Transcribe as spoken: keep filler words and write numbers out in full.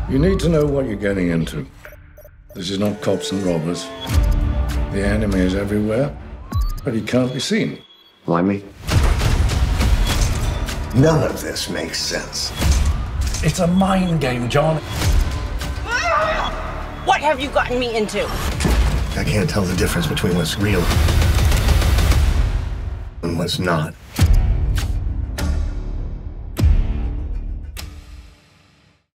You need to know what you're getting into. This is not cops and robbers. The enemy is everywhere, but he can't be seen. Why me? None of this makes sense. It's a mind game, John. What have you gotten me into? I can't tell the difference between what's real and what's not.